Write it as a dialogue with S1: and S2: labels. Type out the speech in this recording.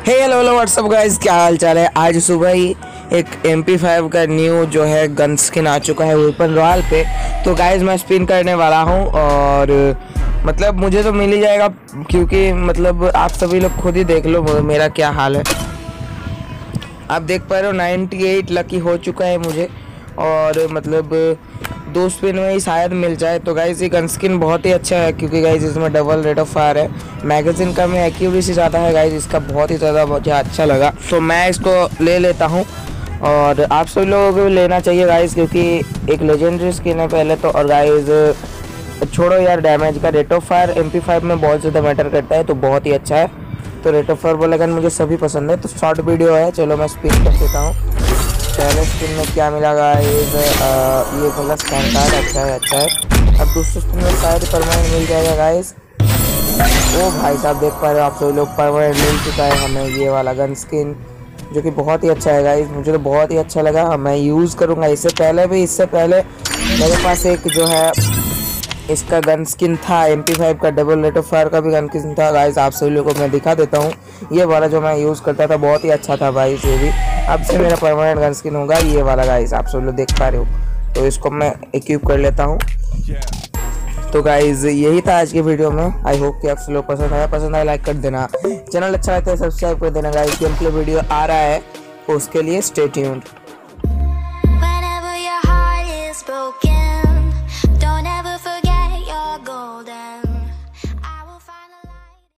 S1: हे hello what's up guys, क्या हाल चाल है। आज सुबह ही एक MP5 का न्यू जो है गन स्किन आ चुका है वेपन रॉयल पे। तो गाइस मैं स्पिन करने वाला हूँ और मतलब मुझे तो मिल ही जाएगा, क्योंकि मतलब आप सभी लोग खुद ही देख लो मेरा क्या हाल है। आप देख पा रहे हो 98 लकी हो चुका है मुझे, और मतलब 2 स्पिन में ही शायद मिल जाए। तो गाइज ये गन स्किन बहुत ही अच्छा है, क्योंकि गाइज इसमें डबल रेट ऑफ फायर है, मैगजीन का में एक्यूरेसी ज़्यादा है। गाइज इसका बहुत ही ज़्यादा मुझे अच्छा लगा, तो मैं इसको ले लेता हूँ और आप सभी लोगों को भी लेना चाहिए गाइज, क्योंकि एक लेजेंडरी स्किन है पहले तो। और गाइज छोड़ो यार, डैमेज का रेट ऑफ फायर MP5 में बहुत ज़्यादा मैटर करता है, तो बहुत ही अच्छा है। तो रेट ऑफ फायर वाला गन मुझे सभी पसंद है। तो शॉर्ट वीडियो है, चलो मैं स्पिन कर देता हूँ। पहले स्पिन में क्या मिला गाइस, ये मिला स्कैन कार्ड। अच्छा है। अब दूसरे स्पिन में शायद परमानेंट मिल जाएगा गाइस। ओ भाई साहब, देख पा रहे हो आप सभी लोग, परमानेंट मिल चुका है हमें ये वाला गन स्किन, जो कि बहुत ही अच्छा है गाइस। मुझे तो बहुत ही अच्छा लगा, मैं यूज़ करूँगा। इससे पहले मेरे पास एक जो है इसका गन स्किन था, MP5 का डबल रेट ऑफ फायर का भी गन स्किन था गाइस। आप सभी लोगों को मैं दिखा देता हूँ। ये वाला जो मैं यूज़ करता था बहुत ही अच्छा था भाई, ये भी अब से मेरा परमानेंट गन स्किन होगा ये वाला गाइस। आप सब लोग देख पा रहे हो, तो इसको मैं इक्विप कर लेता हूँ। तो गाइज यही था आज की वीडियो में। आई होप कि आप सब लोग पसंद आया लाइक कर देना, चैनल अच्छा लगता है सब्सक्राइब कर देना गाइज। गेम प्ले वीडियो आ रहा है, उसके लिए स्टे ट्यून्ड।